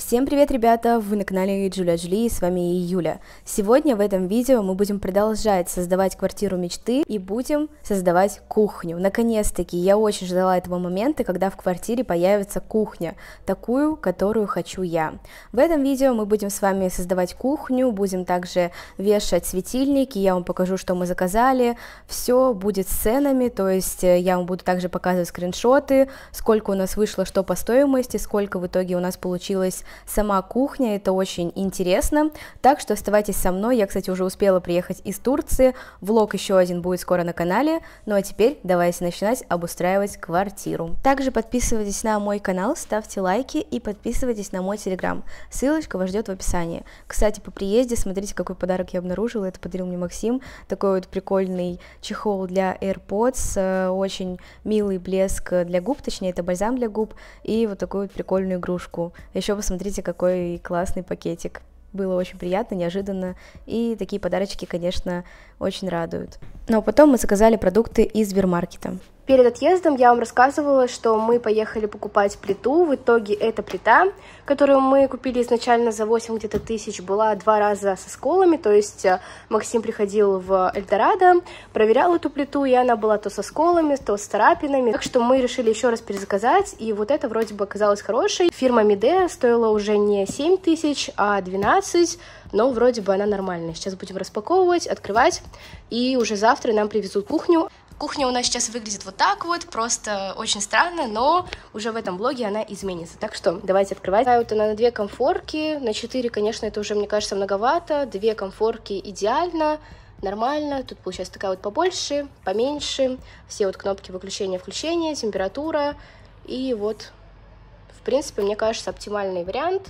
Всем привет, ребята! Вы на канале Джуля Джули, и с вами Юля. Сегодня в этом видео мы будем продолжать создавать квартиру мечты и будем создавать кухню. Наконец-таки, я очень ждала этого момента, когда в квартире появится кухня, такую, которую хочу я. В этом видео мы будем с вами создавать кухню, будем также вешать светильники, я вам покажу, что мы заказали. Все будет с ценами, то есть я вам буду также показывать скриншоты, сколько у нас вышло, что по стоимости, сколько в итоге у нас получилось сама кухня, это очень интересно, так что оставайтесь со мной. Я, кстати, уже успела приехать из Турции, влог еще один будет скоро на канале, ну а теперь давайте начинать обустраивать квартиру. Также подписывайтесь на мой канал, ставьте лайки и подписывайтесь на мой телеграм, ссылочка вас ждет в описании. Кстати, по приезде, смотрите, какой подарок я обнаружила, это подарил мне Максим, такой вот прикольный чехол для AirPods, очень милый блеск для губ, точнее это бальзам для губ, и вот такую вот прикольную игрушку. Еще посмотрите, какой классный пакетик. Было очень приятно, неожиданно, и такие подарочки, конечно, очень радуют. Но потом мы заказали продукты из Сбермаркета. Перед отъездом я вам рассказывала, что мы поехали покупать плиту. В итоге эта плита, которую мы купили изначально за 8 где-то тысяч, была 2 раза со сколами, то есть Максим приходил в Эльдорадо, проверял эту плиту, и она была то со сколами, то с царапинами. Так что мы решили еще раз перезаказать, и вот это вроде бы оказалось хорошей. Фирма Midea стоила уже не 7 тысяч, а 12, но вроде бы она нормальная. Сейчас будем распаковывать, открывать, и уже завтра нам привезут кухню. Кухня у нас сейчас выглядит вот так вот, просто очень странно, но уже в этом влоге она изменится. Так что давайте открывать. Вот она на 2 комфорки, на 4, конечно, это уже, мне кажется, многовато. 2 комфорки идеально, нормально. Тут получается такая вот побольше, поменьше. Все вот кнопки выключения-включения, температура. И вот, в принципе, мне кажется, оптимальный вариант.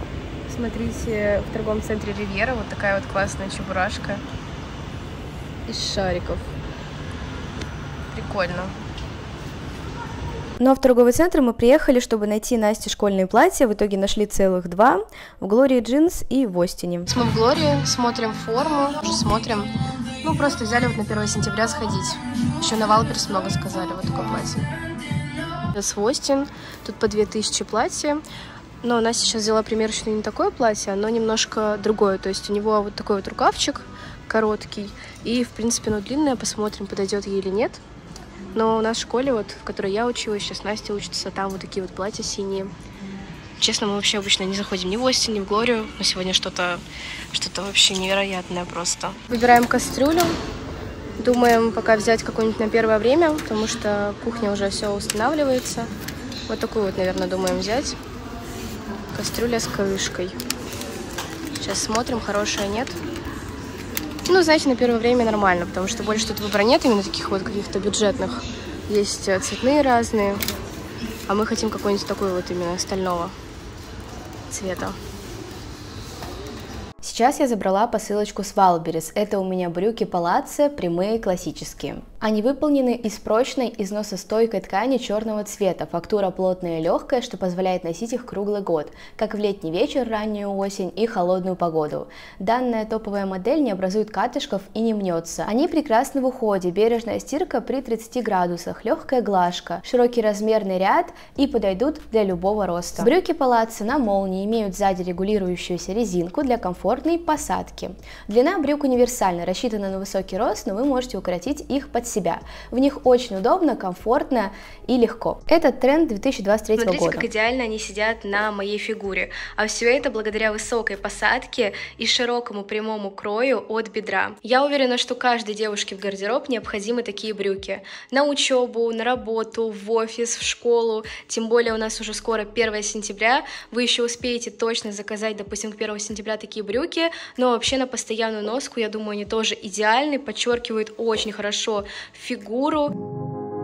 Смотрите, в торговом центре Ривьера вот такая вот классная чебурашка из шариков. Прикольно. Но в торговый центр мы приехали, чтобы найти Насте школьные платья. В итоге нашли целых 2 в Glory Jeans и в Остине. Мы в Glory смотрим форму, уже смотрим. Ну, просто взяли вот на 1 сентября сходить. Еще на Валберс много сказали, вот такое платье. Это с Остин, тут по 2000 платье. Но Настя сейчас взяла примерочную не такое платье, оно немножко другое. То есть у него вот такой вот рукавчик короткий. И, в принципе, оно длинное, посмотрим, подойдет ей или нет. Но у нас в школе, вот, в которой я училась, сейчас Настя учится, там вот такие вот платья синие. Честно, мы вообще обычно не заходим ни в Остин, ни в Глорию, но сегодня что-то вообще невероятное просто. Выбираем кастрюлю, думаем пока взять какую-нибудь на первое время, потому что кухня уже все устанавливается. Вот такую вот, наверное, думаем взять. Кастрюля с крышкой. Сейчас смотрим, хорошая, нет. Ну, знаете, на первое время нормально, потому что больше тут выбора нет, именно таких вот каких-то бюджетных. Есть цветные разные, а мы хотим какой-нибудь такой вот именно стального цвета. Сейчас я забрала посылочку с Валберес. Это у меня брюки палаццо, прямые, классические. Они выполнены из прочной, износостойкой ткани черного цвета. Фактура плотная и легкая, что позволяет носить их круглый год, как в летний вечер, раннюю осень и холодную погоду. Данная топовая модель не образует катышков и не мнется. Они прекрасны в уходе, бережная стирка при 30 градусах, легкая глажка, широкий размерный ряд и подойдут для любого роста. Брюки палаццо на молнии имеют сзади регулирующуюся резинку для комфортной посадки. Длина брюк универсальна, рассчитана на высокий рост, но вы можете укоротить их под себя. В них очень удобно, комфортно и легко. Это тренд 2023 года. Смотрите, как идеально они сидят на моей фигуре. А все это благодаря высокой посадке и широкому прямому крою от бедра. Я уверена, что каждой девушке в гардероб необходимы такие брюки. На учебу, на работу, в офис, в школу. Тем более у нас уже скоро 1 сентября. Вы еще успеете точно заказать, допустим, к 1 сентября такие брюки. Но вообще на постоянную носку, я думаю, они тоже идеальны. Подчеркивают очень хорошо фигуру.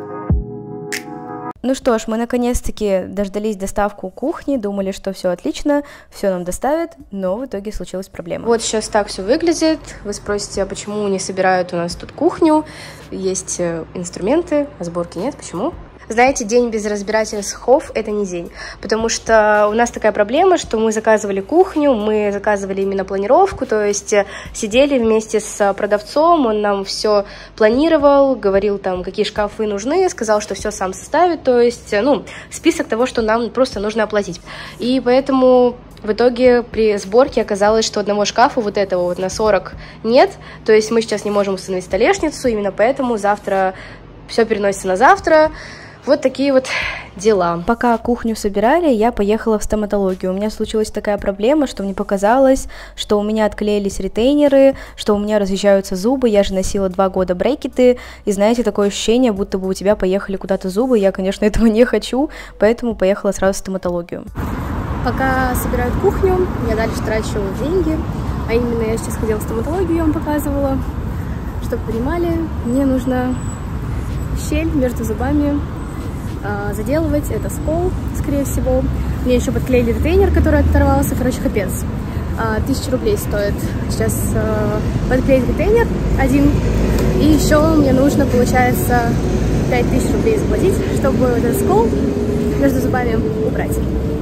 Ну что ж, мы наконец-таки дождались доставку кухни, думали, что все отлично, все нам доставят, но в итоге случилась проблема. Вот сейчас так все выглядит. Вы спросите, а почему не собирают у нас тут кухню? Есть инструменты, а сборки нет, почему? Знаете, день без разбирательств это не день, потому что у нас такая проблема, что мы заказывали кухню, мы заказывали именно планировку, то есть сидели вместе с продавцом, он нам все планировал, говорил там, какие шкафы нужны, сказал, что все сам составит, то есть, ну, список того, что нам просто нужно оплатить. И поэтому в итоге при сборке оказалось, что одного шкафа вот этого вот на 40 нет, то есть мы сейчас не можем установить столешницу, именно поэтому завтра все переносится на завтра. Вот такие вот дела. Пока кухню собирали, я поехала в стоматологию. У меня случилась такая проблема, что мне показалось, что у меня отклеились ретейнеры, что у меня разъезжаются зубы. Я же носила 2 года брекеты, и знаете, такое ощущение, будто бы у тебя поехали куда-то зубы. Я, конечно, этого не хочу, поэтому поехала сразу в стоматологию. Пока собирают кухню, я дальше трачу деньги. А именно я сейчас ходила в стоматологию, я вам показывала. Чтобы вы понимали, мне нужно щель между зубами заделывать, это скол, скорее всего. Мне еще подклеили ретейнер, который оторвался, короче, капец. 1000 рублей стоит сейчас подклеить ретейнер один. И еще мне нужно, получается, 5000 рублей заплатить, чтобы этот скол между зубами убрать.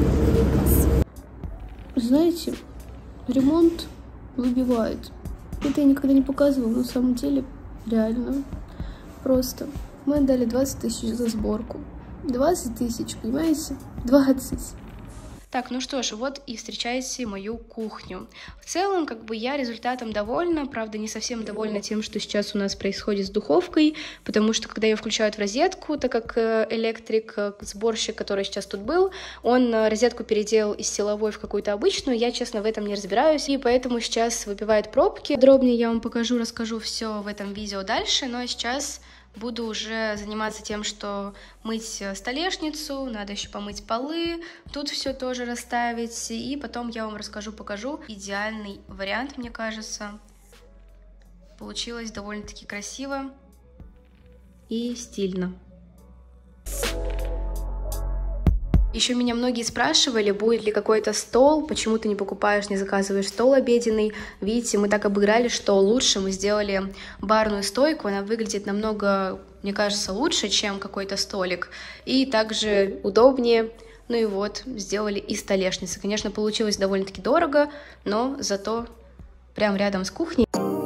Знаете, ремонт выбивает. Это я никогда не показывала, но на самом деле реально просто. Мы отдали 20 000 за сборку. 20 000, понимаете? 20. Так, ну что ж, вот и встречайте мою кухню. В целом, как бы я результатом довольна, правда, не совсем довольна тем, что сейчас у нас происходит с духовкой, потому что, когда ее включают в розетку, так как электрик, сборщик, который сейчас тут был, он розетку переделал из силовой в какую-то обычную, я, честно, в этом не разбираюсь, и поэтому сейчас выбивает пробки. Подробнее я вам покажу, расскажу все в этом видео дальше, но сейчас буду уже заниматься тем, что мыть столешницу, надо еще помыть полы, тут все тоже расставить, и потом я вам расскажу, покажу. Идеальный вариант, мне кажется. Получилось довольно-таки красиво и стильно. Еще меня многие спрашивали, будет ли какой-то стол, почему ты не покупаешь, не заказываешь стол обеденный. Видите, мы так обыграли, что лучше мы сделали барную стойку, она выглядит намного, мне кажется, лучше, чем какой-то столик, и также удобнее. Ну и вот, сделали и столешницы. Конечно, получилось довольно-таки дорого, но зато прям рядом с кухней.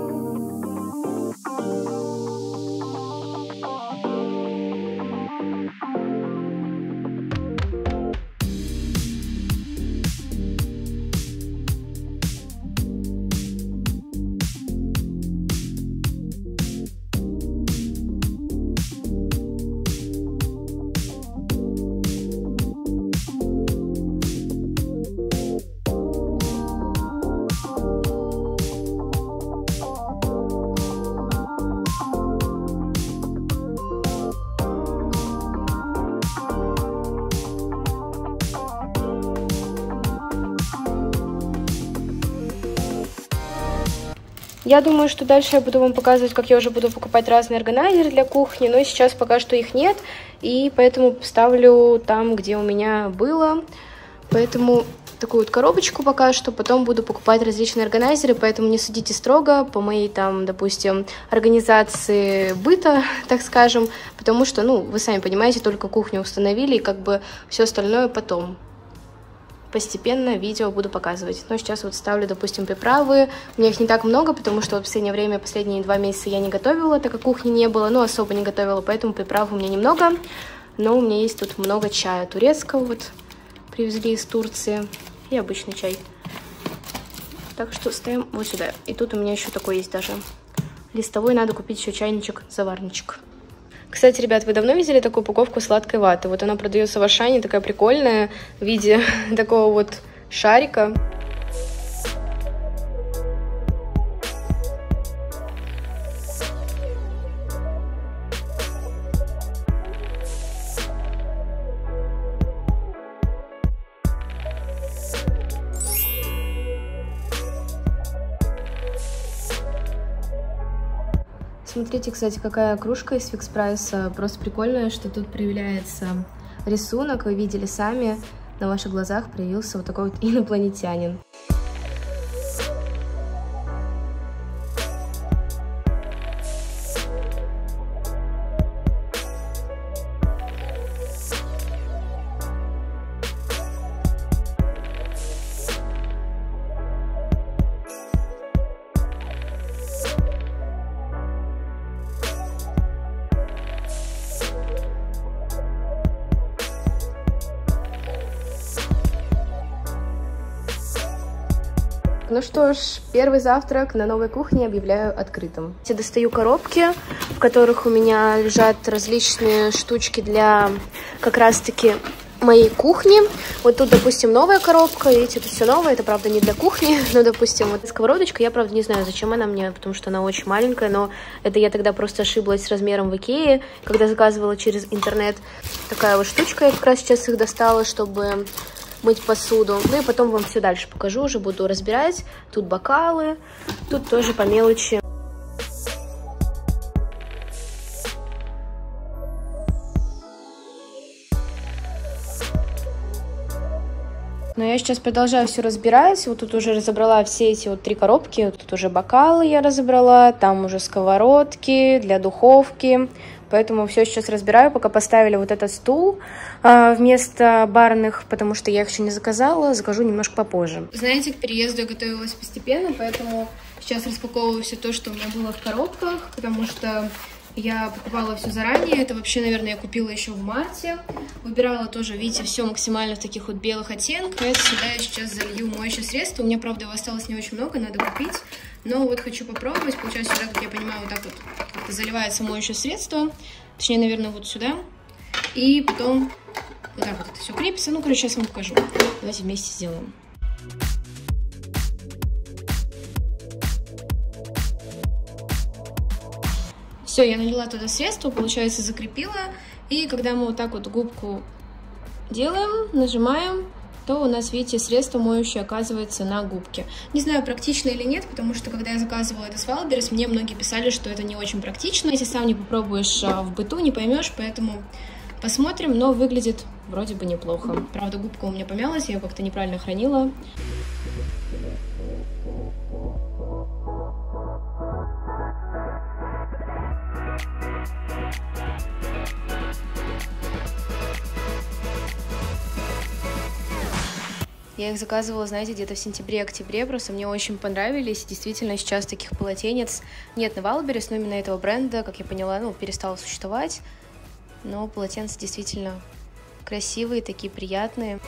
Я думаю, что дальше я буду вам показывать, как я уже буду покупать разные органайзеры для кухни, но сейчас пока что их нет, и поэтому ставлю там, где у меня было. Поэтому такую вот коробочку пока что, потом буду покупать различные органайзеры, поэтому не судите строго по моей там, допустим, организации быта, так скажем, потому что, ну, вы сами понимаете, только кухню установили, и как бы все остальное потом. Постепенно видео буду показывать. Но сейчас вот ставлю, допустим, приправы. У меня их не так много, потому что вот в последнее время, последние 2 месяца я не готовила, так как кухни не было, ну, особо не готовила, поэтому приправ у меня немного. Но у меня есть тут много чая турецкого, вот, привезли из Турции, и обычный чай. Так что ставим вот сюда. И тут у меня еще такой есть даже листовой, надо купить еще чайничек-заварничек. Кстати, ребят, вы давно видели такую упаковку сладкой ваты? Вот она продается в Ашане, такая прикольная, в виде такого вот шарика. Смотрите, кстати, какая кружка из Фикс Прайса. Просто прикольная, что тут проявляется рисунок. Вы видели сами, на ваших глазах проявился вот такой вот инопланетянин. ну что ж, первый завтрак на новой кухне объявляю открытым. Я достаю коробки, в которых у меня лежат различные штучки для как раз-таки моей кухни. Вот тут, допустим, новая коробка, видите, тут все новое, это, правда, не для кухни, но, допустим, вот сковородочка, я, правда, не знаю, зачем она мне, потому что она очень маленькая, но это я тогда просто ошиблась с размером в Икее, когда заказывала через интернет. Такая вот штучка, я как раз сейчас их достала, чтобы мыть посуду. Ну и потом вам все дальше покажу, уже буду разбирать. Тут бокалы, тут тоже по мелочи. Но я сейчас продолжаю все разбирать. Вот тут уже разобрала все эти вот 3 коробки. Тут уже бокалы я разобрала, там уже сковородки для духовки. Поэтому все сейчас разбираю, пока поставили вот этот стул вместо барных, потому что я их еще не заказала, закажу немножко попозже. Знаете, к переезду я готовилась постепенно, поэтому сейчас распаковываю все то, что у меня было в коробках, потому что я покупала все заранее. Это вообще, наверное, я купила еще в марте. Выбирала тоже, видите, все максимально в таких вот белых оттенках. Это сюда я сейчас залью моющее средство. У меня, правда, его осталось не очень много, надо купить. Но вот хочу попробовать. Получается, сюда, как я понимаю, вот так вот как-то заливается моющее средство. Точнее, наверное, вот сюда. И потом вот так вот это все крепится. Ну, короче, сейчас вам покажу. Давайте вместе сделаем. Все, я налила туда средство, получается, закрепила. И когда мы вот так вот губку делаем, нажимаем, то у нас, видите, средство моющее оказывается на губке. Не знаю, практично или нет, потому что, когда я заказывала это с Wildberries, мне многие писали, что это не очень практично. Если сам не попробуешь в быту, не поймешь, поэтому посмотрим. Но выглядит вроде бы неплохо. Правда, губка у меня помялась, я ее как-то неправильно хранила. Я их заказывала, знаете, где-то в сентябре-октябре, просто мне очень понравились. Действительно, сейчас таких полотенец нет на Wildberries, но именно этого бренда, как я поняла, ну, перестало существовать. Но полотенца действительно красивые, такие приятные.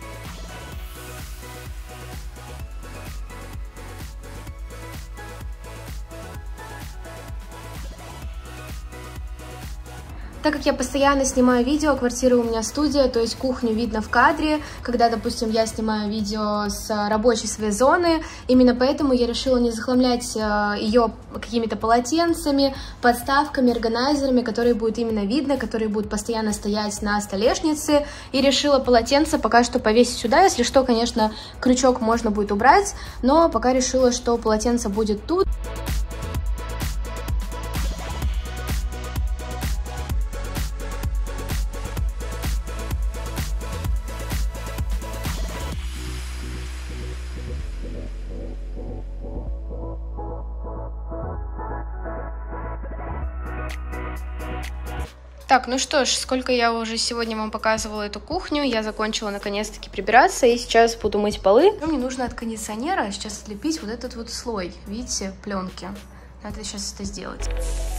Так как я постоянно снимаю видео, квартира у меня студия, то есть кухню видно в кадре, когда, допустим, я снимаю видео с рабочей своей зоны, именно поэтому я решила не захламлять ее какими-то полотенцами, подставками, органайзерами, которые будут именно видно, которые будут постоянно стоять на столешнице, и решила полотенце пока что повесить сюда, если что, конечно, крючок можно будет убрать, но пока решила, что полотенце будет тут. Так, ну что ж, сколько я уже сегодня вам показывала эту кухню, я закончила наконец-таки прибираться, и сейчас буду мыть полы. Мне нужно от кондиционера сейчас отлепить вот этот вот слой, видите, пленки. Надо сейчас это сделать.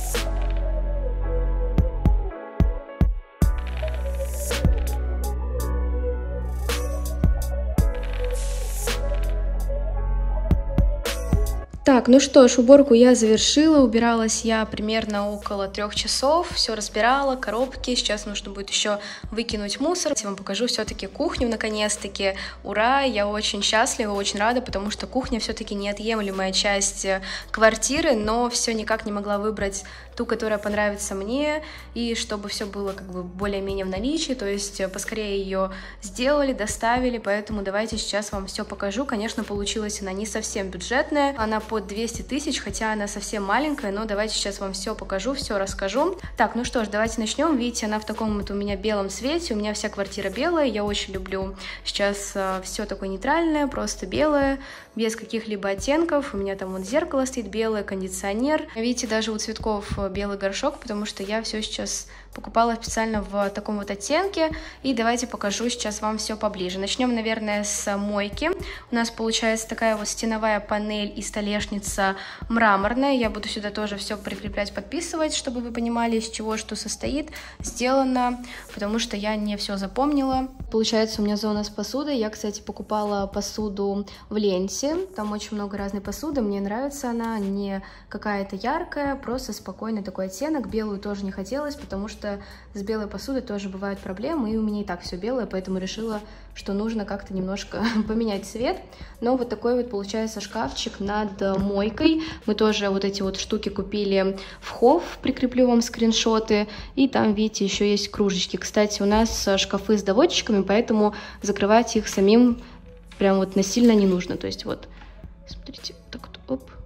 Так, ну что ж, уборку я завершила, убиралась я примерно около 3 часов, все разбирала, коробки, сейчас нужно будет еще выкинуть мусор. Я вам покажу все-таки кухню наконец-таки, ура, я очень счастлива, очень рада, потому что кухня все-таки неотъемлемая часть квартиры, но все никак не могла выбрать ту, которая понравится мне, и чтобы все было как бы более-менее в наличии, то есть поскорее ее сделали, доставили, поэтому давайте сейчас вам все покажу. Конечно, получилась она не совсем бюджетная, она под 200 тысяч, хотя она совсем маленькая, но давайте сейчас вам все покажу, все расскажу. Так, ну что ж, давайте начнем. Видите, она в таком вот у меня белом цвете, у меня вся квартира белая, я очень люблю сейчас все такое нейтральное, просто белое, без каких-либо оттенков. У меня там вот зеркало стоит белое, кондиционер. Видите, даже у цветков белый горшок, потому что я все сейчас покупала специально в таком вот оттенке. И давайте покажу сейчас вам все поближе. Начнем, наверное, с мойки. У нас получается такая вот стеновая панель и столешница мраморная. Я буду сюда тоже все прикреплять, подписывать, чтобы вы понимали, из чего что состоит. Сделано, потому что я не все запомнила. Получается, у меня зона с посудой. Я, кстати, покупала посуду в ленте. Там очень много разной посуды. Мне нравится она, не какая-то яркая, просто спокойный такой оттенок. Белую тоже не хотелось, потому что с белой посудой тоже бывают проблемы, и у меня и так все белое, поэтому решила, что нужно как-то немножко поменять цвет. Но вот такой вот получается шкафчик над мойкой. Мы тоже вот эти вот штуки купили в Хофф, прикреплю вам скриншоты. И там, видите, еще есть кружечки. Кстати, у нас шкафы с доводчиками, поэтому закрывать их самим прям вот насильно не нужно. То есть вот, смотрите, так вот, оп.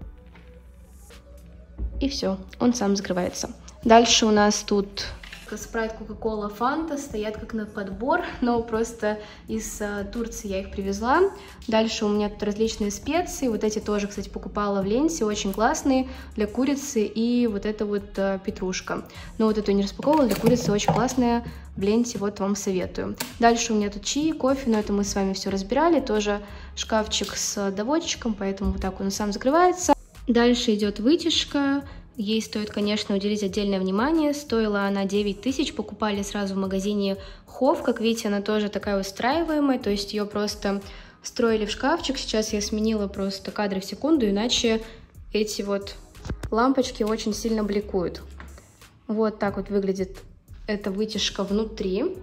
И все, он сам закрывается. Дальше у нас тут Спрайт, Кока-Кола, Фанта стоят как на подбор, но просто из Турции я их привезла. Дальше у меня тут различные специи, вот эти тоже, кстати, покупала в ленте, очень классные для курицы, и вот это вот петрушка. Но вот эту не распаковывала, для курицы очень классная в ленте, вот вам советую. Дальше у меня тут чаи, кофе, но это мы с вами все разбирали, тоже шкафчик с доводчиком, поэтому вот так он сам закрывается. Дальше идет вытяжка. Ей стоит, конечно, уделить отдельное внимание. Стоила она 9000, покупали сразу в магазине Хофф. Как видите, она тоже такая устраиваемая, то есть ее просто встроили в шкафчик. Сейчас я сменила просто кадры в секунду, иначе эти вот лампочки очень сильно бликуют. Вот так вот выглядит эта вытяжка внутри.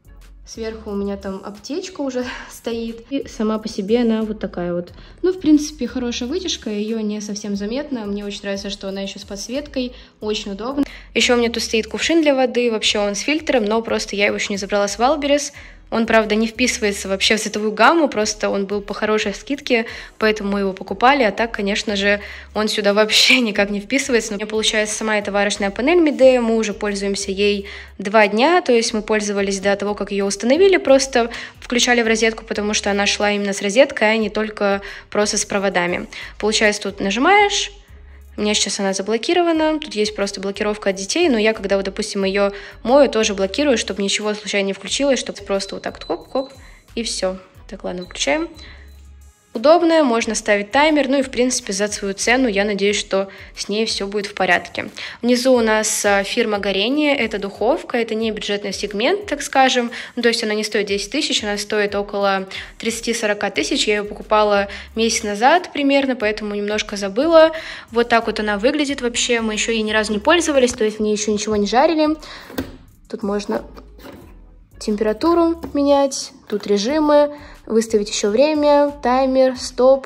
Сверху у меня там аптечка уже стоит. И сама по себе она вот такая вот. Ну, в принципе, хорошая вытяжка, ее не совсем заметно. Мне очень нравится, что она еще с подсветкой, очень удобно. Еще у меня тут стоит кувшин для воды, вообще он с фильтром, но просто я его еще не забрала с Вайлдберрис. Он, правда, не вписывается вообще в цветовую гамму, просто он был по хорошей скидке, поэтому мы его покупали, а так, конечно же, он сюда вообще никак не вписывается. Но у меня получается сама эта варочная панель Midea, мы уже пользуемся ей 2 дня, то есть мы пользовались до того, как ее установили, просто включали в розетку, потому что она шла именно с розеткой, а не только просто с проводами. Получается, тут нажимаешь. У меня сейчас она заблокирована, тут есть просто блокировка от детей, но я, когда, вот, допустим, ее мою, тоже блокирую, чтобы ничего случайно не включилось, чтобы просто вот так вот хоп-хоп, и все. Так, ладно, включаем. Удобная, можно ставить таймер, ну и, в принципе, за свою цену, я надеюсь, что с ней все будет в порядке. Внизу у нас фирма Горение, это духовка, это не бюджетный сегмент, так скажем, то есть она не стоит 10 000, она стоит около 30-40 тысяч, я ее покупала месяц назад примерно, поэтому немножко забыла. Вот так вот она выглядит вообще, мы еще ей ни разу не пользовались, то есть в ней еще ничего не жарили. Тут можно температуру менять, тут режимы, выставить еще время, таймер, стоп.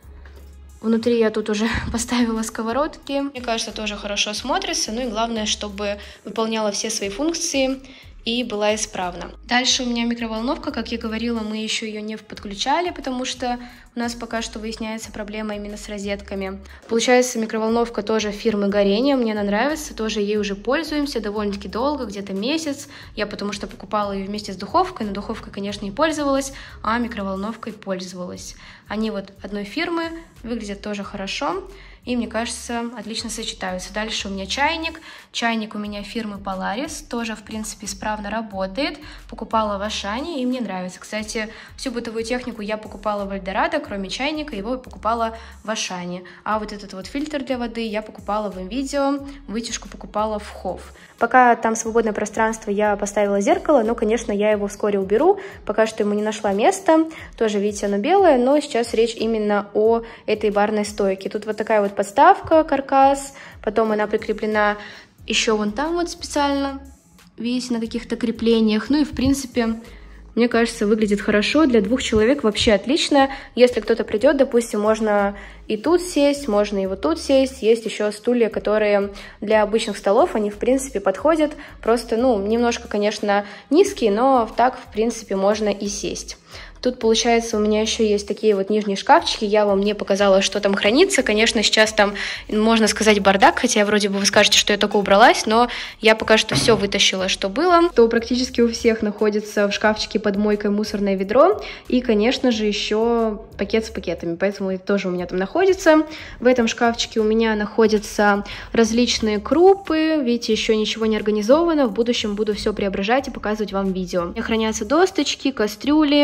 Внутри я тут уже поставила сковородки. Мне кажется, тоже хорошо смотрится. Ну и главное, чтобы выполняла все свои функции и была исправна. Дальше у меня микроволновка, как я говорила, мы еще ее не подключали, потому что у нас пока что выясняется проблема именно с розетками. Получается, микроволновка тоже фирмы Горение, мне она нравится, тоже ей уже пользуемся довольно-таки долго, где-то месяц. Я потому что покупала ее вместе с духовкой, но духовкой, конечно, не пользовалась, а микроволновкой пользовалась. Они вот одной фирмы, выглядят тоже хорошо. И, мне кажется, отлично сочетаются. Дальше у меня чайник. Чайник у меня фирмы Polaris. Тоже, в принципе, исправно работает. Покупала в Ашане, и мне нравится. Кстати, всю бытовую технику я покупала в Эльдорадо, кроме чайника, его я покупала в Ашане. А вот этот вот фильтр для воды я покупала в МВидео, вытяжку покупала в Хофф. Пока там свободное пространство, я поставила зеркало, но, конечно, я его вскоре уберу. Пока что ему не нашла места. Тоже, видите, оно белое, но сейчас речь именно о этой барной стойке. Тут вот такая вот подставка, каркас, потом она прикреплена еще вон там вот специально, видите, на каких-то креплениях. Ну и, в принципе, мне кажется, выглядит хорошо. Для 2 человек вообще отлично. Если кто-то придет, допустим, можно и тут сесть, можно и вот тут сесть. Есть еще стулья, которые для обычных столов, они, в принципе, подходят. Просто, ну, немножко, конечно, низкие, но так, в принципе, можно и сесть. Тут, получается, у меня еще есть такие вот нижние шкафчики. Я вам не показала, что там хранится. Конечно, сейчас там, можно сказать, бардак, хотя вроде бы вы скажете, что я только убралась, но я пока что все вытащила, что было. То практически у всех находится в шкафчике под мойкой мусорное ведро и, конечно же, еще пакет с пакетами, поэтому это тоже у меня там находится. В этом шкафчике у меня находятся различные крупы. Видите, еще ничего не организовано. В будущем буду все преображать и показывать вам в видео. Хранятся досточки, кастрюли,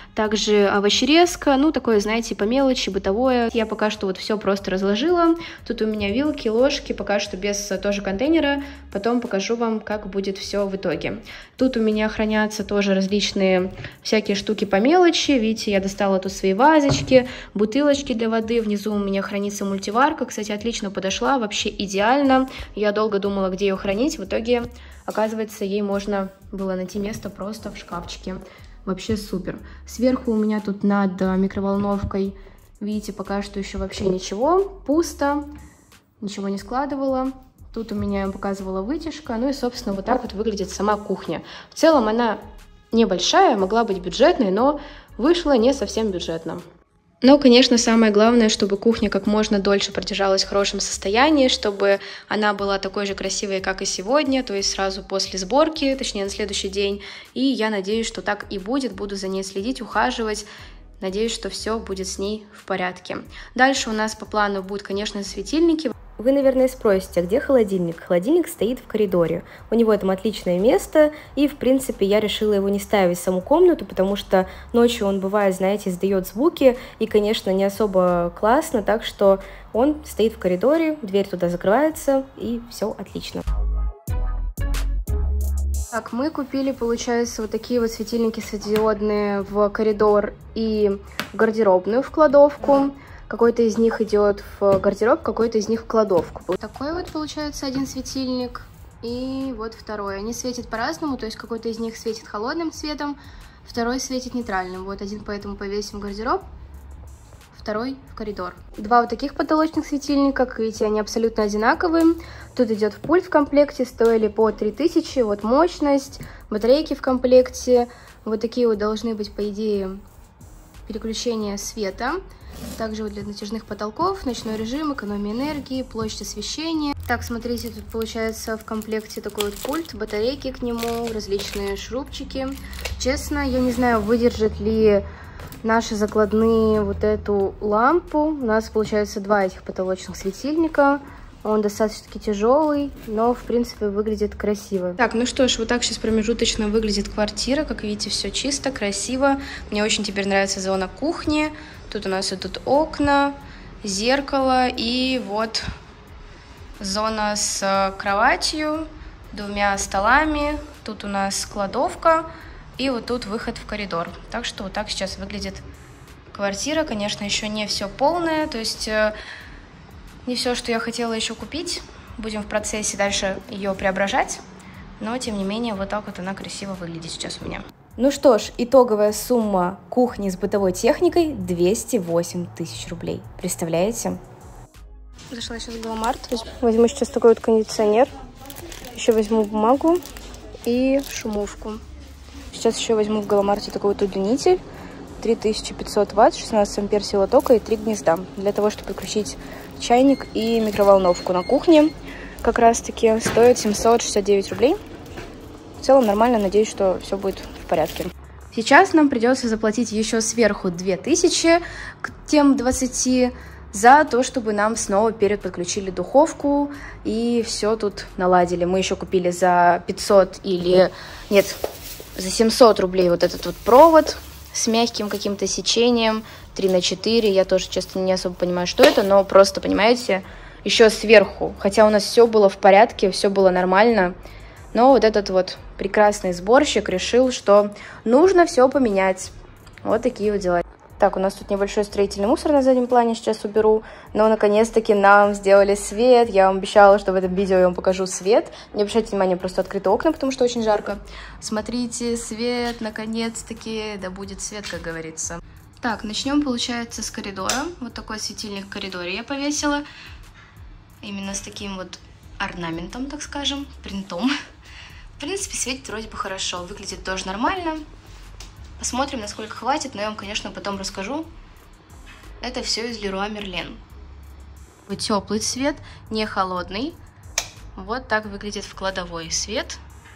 также овощерезка, ну, такое, знаете, по мелочи, бытовое. Я пока что вот все просто разложила. Тут у меня вилки, ложки, пока что без тоже контейнера. Потом покажу вам, как будет все в итоге. Тут у меня хранятся тоже различные всякие штуки по мелочи. Видите, я достала тут свои вазочки, бутылочки для воды. Внизу у меня хранится мультиварка. Кстати, отлично подошла, вообще идеально. Я долго думала, где ее хранить. В итоге, оказывается, ей можно было найти место просто в шкафчике. Вообще супер. Сверху у меня тут над микроволновкой, видите, пока что еще вообще ничего. Пусто. Ничего не складывала. Тут у меня, я показывала, вытяжка. Ну и, собственно, вот так вот выглядит сама кухня. В целом она небольшая, могла быть бюджетной, но вышла не совсем бюджетно. Но, конечно, самое главное, чтобы кухня как можно дольше продержалась в хорошем состоянии, чтобы она была такой же красивой, как и сегодня, то есть сразу после сборки, точнее, на следующий день. И я надеюсь, что так и будет, буду за ней следить, ухаживать. Надеюсь, что все будет с ней в порядке. Дальше у нас по плану будут, конечно, светильники. Вы, наверное, спросите, а где холодильник? Холодильник стоит в коридоре. У него там отличное место, и, в принципе, я решила его не ставить в саму комнату, потому что ночью он, бывает, знаете, издает звуки, и, конечно, не особо классно, так что он стоит в коридоре, дверь туда закрывается, и все отлично. Так, мы купили, получается, вот такие вот светильники светодиодные в коридор и в гардеробную, в кладовку. Какой-то из них идет в гардероб, какой-то из них в кладовку. Вот такой вот получается один светильник и вот второй. Они светят по-разному, то есть какой-то из них светит холодным цветом, второй светит нейтральным. Вот один поэтому повесим в гардероб, второй в коридор. Два вот таких потолочных светильника, как видите, они абсолютно одинаковые. Тут идет пульт в комплекте, стоили по 3000, вот мощность, батарейки в комплекте. Вот такие вот должны быть, по идее, переключения света. Также вот для натяжных потолков, ночной режим, экономия энергии, площадь освещения. Так, смотрите, тут получается в комплекте такой вот пульт, батарейки к нему, различные шурупчики. Честно, я не знаю, выдержит ли наши закладные вот эту лампу. У нас получается два этих потолочных светильника. Он достаточно тяжелый, но, в принципе, выглядит красиво. Так, ну что ж, вот так сейчас промежуточно выглядит квартира. Как видите, все чисто, красиво. Мне очень теперь нравится зона кухни. Тут у нас идут окна, зеркало и вот зона с кроватью, двумя столами. Тут у нас кладовка и вот тут выход в коридор. Так что вот так сейчас выглядит квартира. Конечно, еще не все полное, то есть не все, что я хотела еще купить. Будем в процессе дальше ее преображать. Но, тем не менее, вот так вот она красиво выглядит сейчас у меня. Ну что ж, итоговая сумма кухни с бытовой техникой 208 тысяч рублей. Представляете? Зашла сейчас в Галамарт. Возьму сейчас такой вот кондиционер. Еще возьму бумагу и шумовку. Сейчас еще возьму в Галамарте такой вот удлинитель. 3500 ватт, 16 ампер сила тока и 3 гнезда. Для того, чтобы подключить чайник и микроволновку на кухне. Как раз таки стоит 769 рублей. В целом нормально, надеюсь, что все будет в порядке. Сейчас нам придется заплатить еще сверху 2000 к тем 20 за то, чтобы нам снова подключили духовку и все тут наладили. Мы еще купили за 500 или... Нет, за 700 рублей вот этот вот провод с мягким каким-то сечением 3×4. Я тоже, честно, не особо понимаю, что это, но просто, понимаете, еще сверху. Хотя у нас все было в порядке, все было нормально. Но вот этот вот прекрасный сборщик решил, что нужно все поменять. Вот такие вот дела. Так, у нас тут небольшой строительный мусор на заднем плане, сейчас уберу. Но наконец-таки нам сделали свет. Я вам обещала, что в этом видео я вам покажу свет. Не обращайте внимания, просто открыты окна, потому что очень жарко. Смотрите, свет, наконец-таки, да будет свет, как говорится. Так, начнем, получается, с коридора. Вот такой светильник в коридоре я повесила. Именно с таким вот орнаментом, так скажем, принтом. В принципе, светит вроде бы хорошо, выглядит тоже нормально. Посмотрим, насколько хватит, но я вам, конечно, потом расскажу. Это все из Leroy Merlin. Теплый цвет, не холодный. Вот так выглядит в кладовой свет.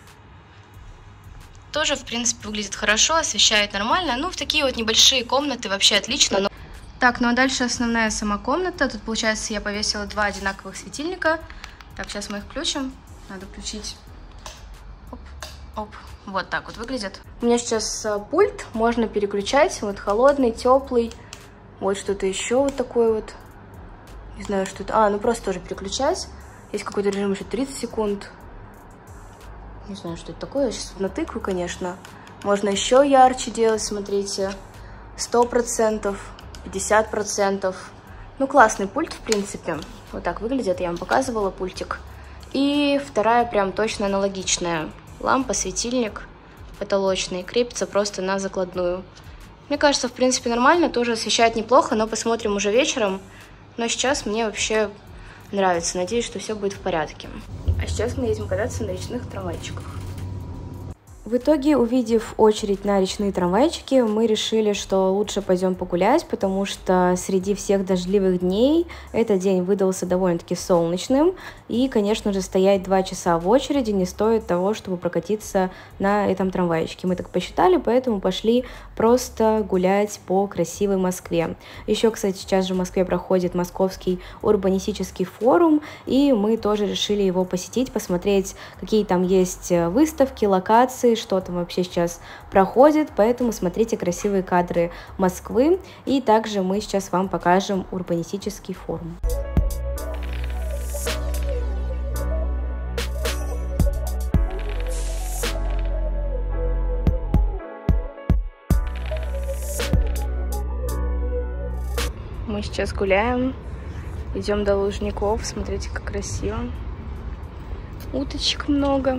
Тоже, в принципе, выглядит хорошо, освещает нормально. Ну, в такие вот небольшие комнаты вообще отлично. Так, ну а дальше основная сама комната. Тут, получается, я повесила два одинаковых светильника. Так, сейчас мы их включим. Надо включить. Оп. Оп, вот так вот выглядит. У меня сейчас пульт, можно переключать, вот холодный, теплый, вот что-то еще вот такое вот. Не знаю, что это. Ну просто тоже переключать. Есть какой-то режим еще 30 секунд. Не знаю, что это такое. Я сейчас натыкаю, конечно. Можно еще ярче делать, смотрите. 100%, 50%. Ну, классный пульт, в принципе. Вот так выглядит. Я вам показывала пультик. И вторая прям точно аналогичная. Лампа, светильник потолочный. Крепится просто на закладную. Мне кажется, в принципе, нормально. Тоже освещает неплохо, но посмотрим уже вечером. Но сейчас мне вообще нравится. Надеюсь, что все будет в порядке. А сейчас мы едем кататься на речных трамвайчиках. В итоге, увидев очередь на речные трамвайчики, мы решили, что лучше пойдем погулять, потому что среди всех дождливых дней этот день выдался довольно-таки солнечным, и, конечно же, стоять 2 часа в очереди не стоит того, чтобы прокатиться на этом трамвайчике. Мы так посчитали, поэтому пошли просто гулять по красивой Москве. Еще, кстати, сейчас же в Москве проходит Московский урбанистический форум, и мы тоже решили его посетить, посмотреть, какие там есть выставки, локации, что там вообще сейчас проходит, поэтому смотрите красивые кадры Москвы, и также мы сейчас вам покажем урбанистический форум. Мы сейчас гуляем, идем до Лужников, смотрите, как красиво. Уточек много.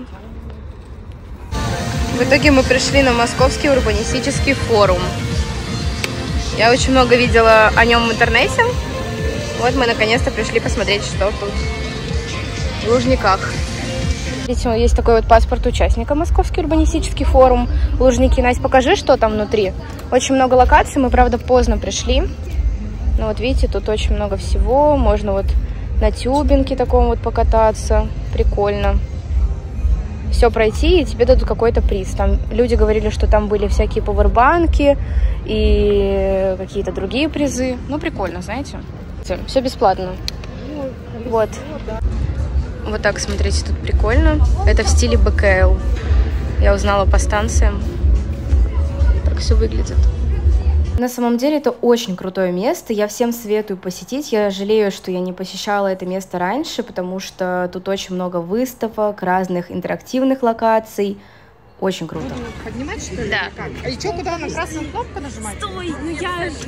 В итоге мы пришли на Московский урбанистический форум. Я очень много видела о нем в интернете. Вот мы наконец-то пришли посмотреть, что тут в Лужниках. Видите, есть такой вот паспорт участника Московский урбанистический форум. Лужники. Настя, покажи, что там внутри. Очень много локаций, мы, правда, поздно пришли. Но вот видите, тут очень много всего. Можно вот на тюбинге таком вот покататься. Прикольно. Все пройти, и тебе дадут какой-то приз. Там люди говорили, что там были всякие пауэрбанки и какие-то другие призы. Ну, прикольно, знаете. Все бесплатно. Вот. Вот так, смотрите, тут прикольно. Это в стиле БКЛ. Я узнала по станциям. Так все выглядит. На самом деле это очень крутое место, я всем советую посетить. Я жалею, что я не посещала это место раньше, потому что тут очень много выставок, разных интерактивных локаций. Очень круто. Поднимать, что ли? Да. Как? А и что, куда на красную кнопку нажимать? Стой, ну я же...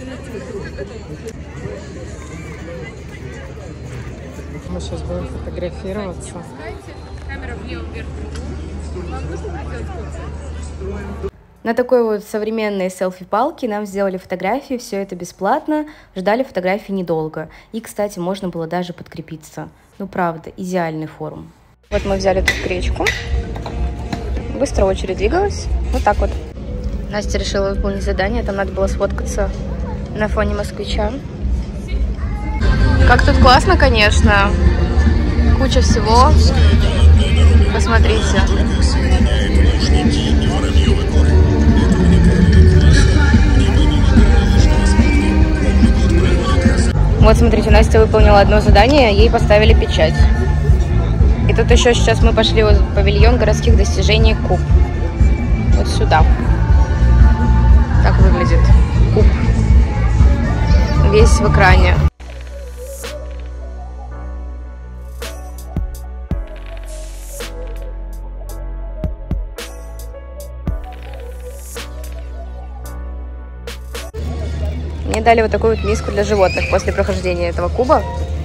Мы сейчас будем фотографироваться. Камера влево-вверх. Вам нужно сделать фото? На такой вот современной селфи-палке нам сделали фотографии, все это бесплатно, ждали фотографии недолго. И, кстати, можно было даже подкрепиться. Ну, правда, идеальный форум. Вот мы взяли тут гречку. Быстро очередь двигалась. Вот так вот. Настя решила выполнить задание, там надо было сфоткаться на фоне москвича. Как тут классно, конечно. Куча всего. Посмотрите. Вот, смотрите, Настя выполнила одно задание, ей поставили печать. И тут еще сейчас мы пошли в павильон городских достижений Куб. Вот сюда. Так выглядит Куб. Весь в экране. Мне дали вот такую вот миску для животных после прохождения этого куба.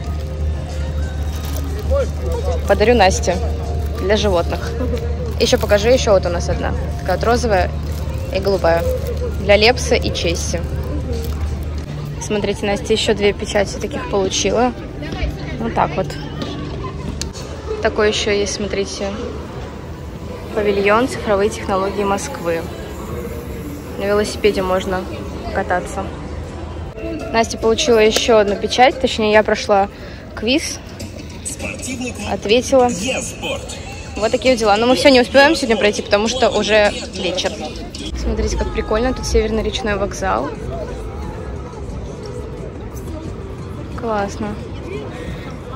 Подарю Насте для животных. Еще покажу, еще вот у нас одна. Такая вот розовая и голубая. Для Лепса и Чесси. Смотрите, Настя еще 2 печати таких получила. Вот так вот. Такой еще есть, смотрите. Павильон цифровые технологии Москвы. На велосипеде можно кататься. Настя получила еще одну печать, точнее, я прошла квиз, ответила. Вот такие дела. Но мы все не успеваем сегодня пройти, потому что уже вечер. Смотрите, как прикольно. Тут Северный речной вокзал. Классно.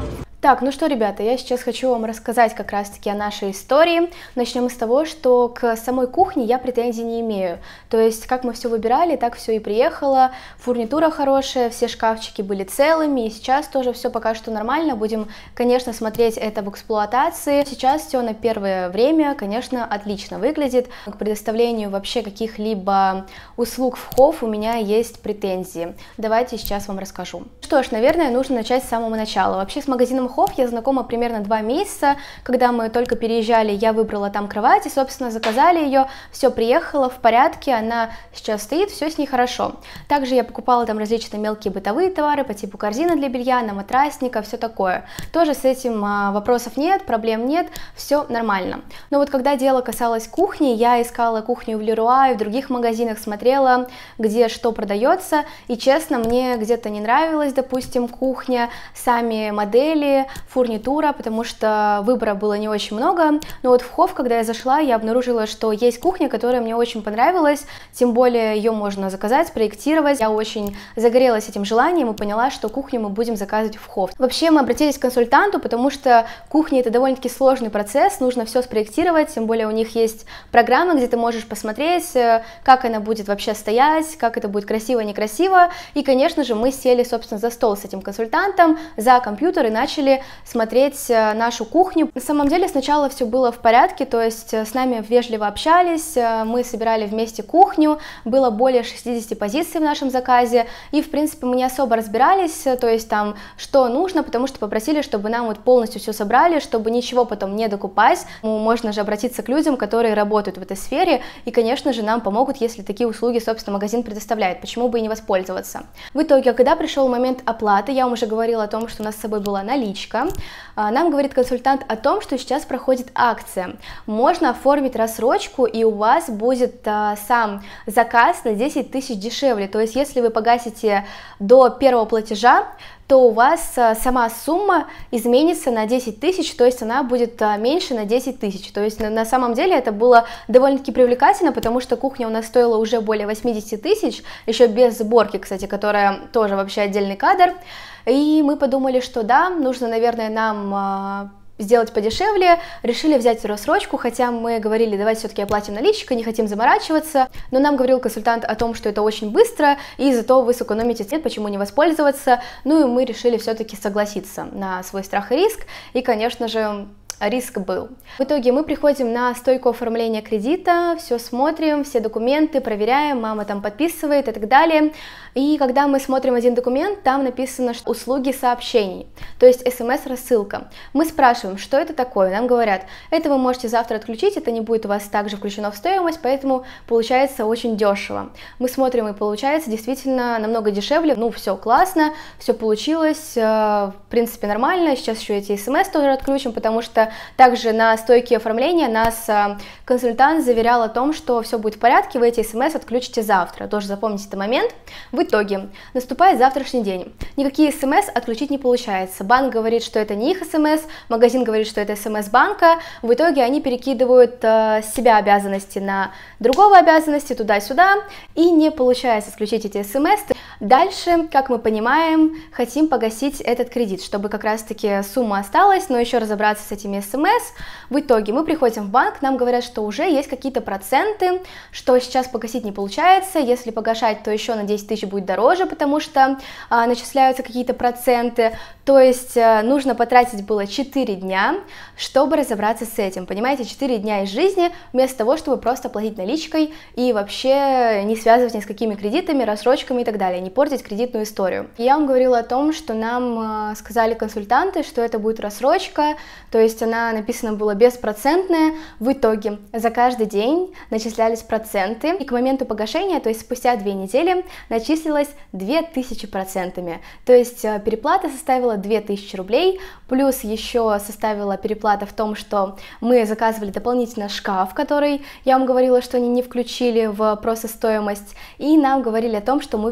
Так, ну что, ребята, я сейчас хочу вам рассказать как раз-таки о нашей истории. Начнем с того, что к самой кухне я претензий не имею. То есть, как мы все выбирали, так все и приехало. Фурнитура хорошая, все шкафчики были целыми, и сейчас тоже все пока что нормально. Будем, конечно, смотреть это в эксплуатации. Сейчас все на первое время, конечно, отлично выглядит. К предоставлению вообще каких-либо услуг в Хофф у меня есть претензии. Давайте сейчас вам расскажу. Что ж, наверное, нужно начать с самого начала. Вообще с магазином Хофф я знакома примерно 2 месяца. Когда мы только переезжали, я выбрала там кровать и, собственно, заказали ее. Все приехало в порядке, она сейчас стоит, все с ней хорошо. Также я покупала там различные мелкие бытовые товары по типу корзины для белья, на матрасника, все такое. Тоже с этим вопросов нет, проблем нет, все нормально. Но вот когда дело касалось кухни, я искала кухню в Леруа и в других магазинах, смотрела, где что продается, и честно, мне где-то не нравилась, допустим, кухня, сами модели, фурнитура, потому что выбора было не очень много. Но вот в Хофф, когда я зашла, я обнаружила, что есть кухня, которая мне очень понравилась, тем более ее можно заказать, спроектировать. Я очень загорелась этим желанием и поняла, что кухню мы будем заказывать в Хофф. Вообще мы обратились к консультанту, потому что кухня — это довольно-таки сложный процесс, нужно все спроектировать, тем более у них есть программы, где ты можешь посмотреть, как она будет вообще стоять, как это будет красиво, некрасиво. И, конечно же, мы сели, собственно, за стол с этим консультантом, за компьютер и начали смотреть нашу кухню. На самом деле сначала все было в порядке, то есть с нами вежливо общались, мы собирали вместе кухню, было более 60 позиций в нашем заказе, и в принципе мы не особо разбирались, то есть там что нужно, потому что попросили, чтобы нам вот полностью все собрали, чтобы ничего потом не докупать. Можно же обратиться к людям, которые работают в этой сфере, и, конечно же, нам помогут, если такие услуги, собственно, магазин предоставляет, почему бы и не воспользоваться. В итоге, когда пришел момент оплаты, я вам уже говорила о том, что у нас с собой была наличка. Нам говорит консультант о том, что сейчас проходит акция. Можно оформить рассрочку, и у вас будет сам заказ на 10 тысяч дешевле. То есть, если вы погасите до первого платежа, то у вас сама сумма изменится на 10 тысяч, то есть она будет меньше на 10 тысяч. То есть на самом деле это было довольно-таки привлекательно, потому что кухня у нас стоила уже более 80 тысяч, еще без сборки, кстати, которая тоже вообще отдельный кадр. И мы подумали, что да, нужно, наверное, нам сделать подешевле, решили взять рассрочку, хотя мы говорили, давайте все-таки оплатим наличкой, не хотим заморачиваться, но нам говорил консультант о том, что это очень быстро, и зато вы сэкономите цен, почему не воспользоваться, ну и мы решили все-таки согласиться на свой страх и риск, и, конечно же, риск был. В итоге мы приходим на стойку оформления кредита, все смотрим, все документы проверяем, мама там подписывает и так далее. И когда мы смотрим один документ, там написано, что услуги сообщений, то есть смс-рассылка. Мы спрашиваем, что это такое, нам говорят, это вы можете завтра отключить, это не будет у вас также включено в стоимость, поэтому получается очень дешево. Мы смотрим, и получается действительно намного дешевле, ну все классно, все получилось, в принципе нормально, сейчас еще эти смс тоже отключим, потому что также на стойке оформления нас консультант заверял о том, что все будет в порядке, вы эти смс отключите завтра, тоже запомните этот момент. В итоге наступает завтрашний день, никакие смс отключить не получается, банк говорит, что это не их смс, магазин говорит, что это смс банка, в итоге они перекидывают с себя обязанности на другого обязанности, туда-сюда, и не получается отключить эти смс. Дальше, как мы понимаем, хотим погасить этот кредит, чтобы как раз-таки сумма осталась, но еще разобраться с этими смс. В итоге мы приходим в банк, нам говорят, что уже есть какие-то проценты, что сейчас погасить не получается, если погашать, то еще на 10 тысяч будет дороже, потому что начисляются какие-то проценты, то есть нужно потратить было 4 дня, чтобы разобраться с этим, понимаете, 4 дня из жизни, вместо того, чтобы просто платить наличкой и вообще не связывать ни с какими кредитами, рассрочками и так далее, не портить кредитную историю. Я вам говорила о том, что нам сказали консультанты, что это будет рассрочка, то есть она написана была беспроцентная, в итоге за каждый день начислялись проценты, и к моменту погашения, то есть спустя 2 недели, начислилось 2000%, то есть переплата составила 2000 рублей, плюс еще составила переплата в том, что мы заказывали дополнительно шкаф, который я вам говорила, что они не включили в просто стоимость, и нам говорили о том, что мы выиграем где-то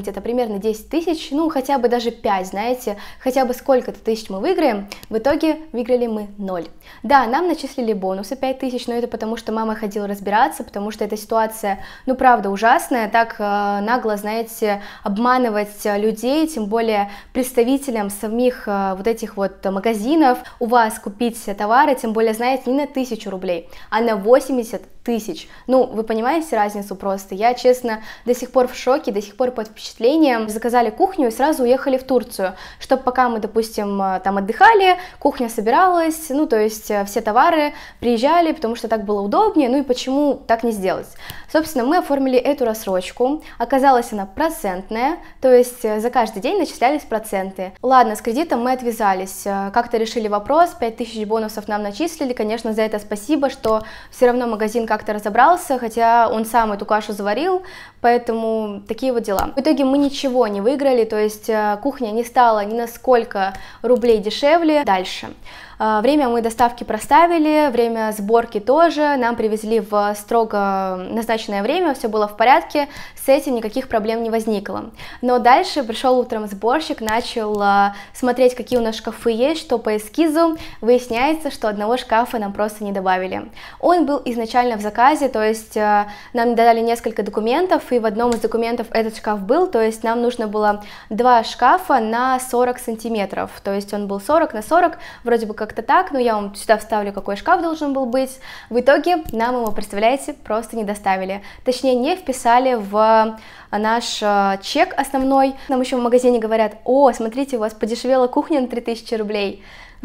это примерно 10 тысяч, ну, хотя бы даже 5, знаете, хотя бы сколько-то тысяч мы выиграем. В итоге выиграли мы 0. Да, нам начислили бонусы 5 тысяч, но это потому, что мама ходила разбираться, потому что эта ситуация, ну, правда, ужасная, так нагло, знаете, обманывать людей, тем более представителям самих вот этих вот магазинов, у вас купить товары, тем более, знаете, не на 1000 рублей, а на 80 тысяч. Ну, вы понимаете разницу просто? Я, честно, до сих пор в шоке, до сих пор под впечатлением. Заказали кухню и сразу уехали в Турцию, чтобы пока мы, допустим, там отдыхали, кухня собиралась, ну, то есть все товары приезжали, потому что так было удобнее, ну и почему так не сделать? Собственно, мы оформили эту рассрочку, оказалась она процентная, то есть за каждый день начислялись проценты. Ладно, с кредитом мы отвязались, как-то решили вопрос, 5000 бонусов нам начислили, конечно, за это спасибо, что все равно магазин как-то разобрался, хотя он сам эту кашу заварил, поэтому такие вот дела. В итоге мы ничего не выиграли, то есть кухня не стала ни на сколько рублей дешевле. Дальше. Время мы доставки проставили, время сборки тоже, нам привезли в строго назначенное время, все было в порядке, с этим никаких проблем не возникло. Но дальше пришел утром сборщик, начал смотреть, какие у нас шкафы есть, что по эскизу, выясняется, что одного шкафа нам просто не добавили. Он был изначально в заказе, то есть нам дали несколько документов, и в одном из документов этот шкаф был, то есть нам нужно было 2 шкафа на 40 сантиметров, то есть он был 40 на 40, вроде бы как-то так, но я вам сюда вставлю, какой шкаф должен был быть. В итоге нам его, представляете, просто не доставили, точнее не вписали в наш чек основной. Нам еще в магазине говорят: о, смотрите, у вас подешевела кухня на 3000 рублей.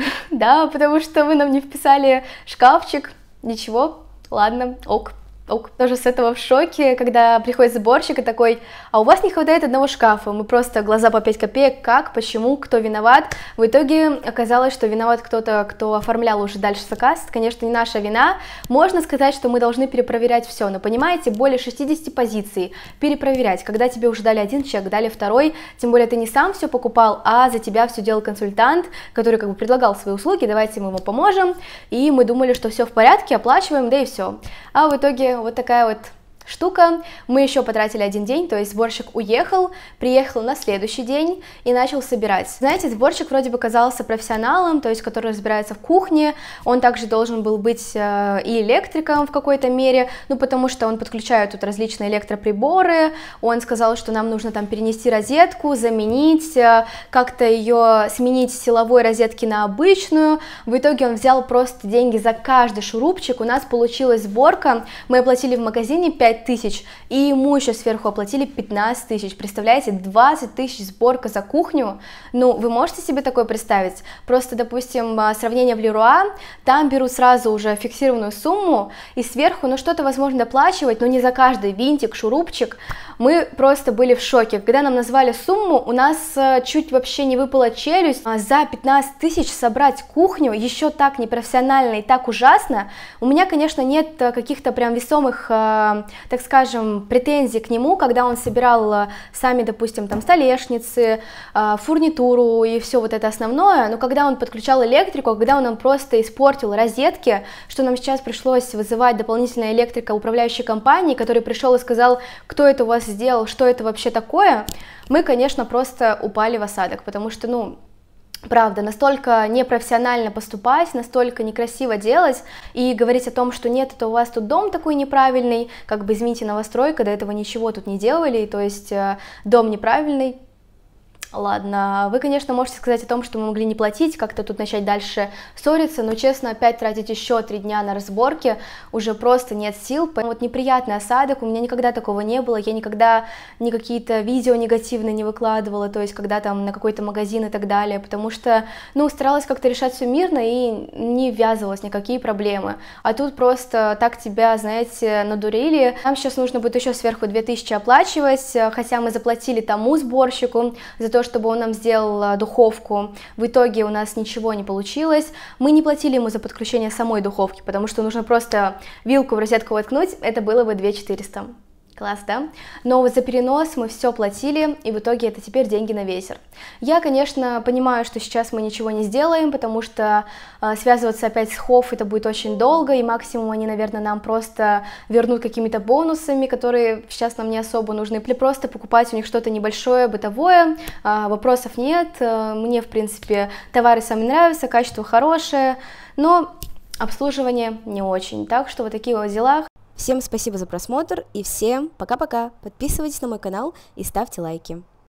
Да, потому что вы нам не вписали шкафчик. Ничего, ладно, ок. Тоже с этого в шоке, когда приходит сборщик и такой: а у вас не хватает одного шкафа. Мы просто глаза по 5 копеек, как, почему, кто виноват. В итоге оказалось, что виноват кто-то, кто оформлял уже дальше заказ. Это, конечно, не наша вина. Можно сказать, что мы должны перепроверять все, но понимаете, более 60 позиций перепроверять, когда тебе уже дали один чек, дали второй, тем более ты не сам все покупал, а за тебя все делал консультант, который как бы предлагал свои услуги, давайте мы ему поможем, и мы думали, что все в порядке, оплачиваем, да и все. А в итоге вот такая вот штука. Мы еще потратили один день, то есть сборщик уехал, приехал на следующий день и начал собирать. Знаете, сборщик вроде бы казался профессионалом, то есть который разбирается в кухне, он также должен был быть и электриком в какой-то мере, ну потому что он подключает тут различные электроприборы, он сказал, что нам нужно там перенести розетку, заменить, как-то ее сменить с силовой розетки на обычную. В итоге он взял просто деньги за каждый шурупчик, у нас получилась сборка, мы оплатили в магазине 5000, и ему еще сверху оплатили 15 тысяч, представляете, 20 тысяч сборка за кухню. Ну, вы можете себе такое представить? Просто, допустим, сравнение в Леруа, там берут сразу уже фиксированную сумму, и сверху, ну, что-то возможно доплачивать, но не за каждый винтик, шурупчик. Мы просто были в шоке. Когда нам назвали сумму, у нас чуть вообще не выпала челюсть. За 15 тысяч собрать кухню еще так непрофессионально и так ужасно. У меня, конечно, нет каких-то прям весомых, так скажем, претензий к нему, когда он собирал сами, допустим, там столешницы, фурнитуру и все вот это основное, но когда он подключал электрику, когда он нам просто испортил розетки, что нам сейчас пришлось вызывать дополнительного электрика управляющей компании, который пришел и сказал, кто это у вас сделал, что это вообще такое, мы, конечно, просто упали в осадок, потому что, ну, правда, настолько непрофессионально поступать, настолько некрасиво делать и говорить о том, что нет, это у вас тут дом такой неправильный, как бы, извините, новостройка, до этого ничего тут не делали, то есть дом неправильный. Ладно, вы, конечно, можете сказать о том, что мы могли не платить, как-то тут начать дальше ссориться, но, честно, опять тратить еще 3 дня на разборки уже просто нет сил. Вот неприятный осадок, у меня никогда такого не было, я никогда ни какие-то видео негативные не выкладывала, то есть когда там на какой-то магазин и так далее, потому что, ну, старалась как-то решать все мирно и не ввязывалась в никакие проблемы. А тут просто так тебя, знаете, надурили. Нам сейчас нужно будет еще сверху 2000 оплачивать, хотя мы заплатили тому сборщику за то, чтобы он нам сделал духовку. В итоге у нас ничего не получилось. Мы не платили ему за подключение самой духовки, потому что нужно просто вилку в розетку воткнуть, это было бы 2400. Класс, да? Но вот за перенос мы все платили, и в итоге это теперь деньги на ветер. Я, конечно, понимаю, что сейчас мы ничего не сделаем, потому что связываться опять с Хофф это будет очень долго, и максимум они, наверное, нам просто вернут какими-то бонусами, которые сейчас нам не особо нужны, или просто покупать у них что-то небольшое, бытовое, вопросов нет, мне, в принципе, товары сами нравятся, качество хорошее, но обслуживание не очень, так что вот такие вот дела. Всем спасибо за просмотр и всем пока-пока. Подписывайтесь на мой канал и ставьте лайки.